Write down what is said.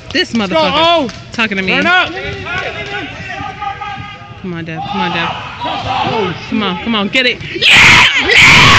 This motherfucker talking to me. Turn up. Come on, Dev. Come on, Dev. Come on, get it. Yeah!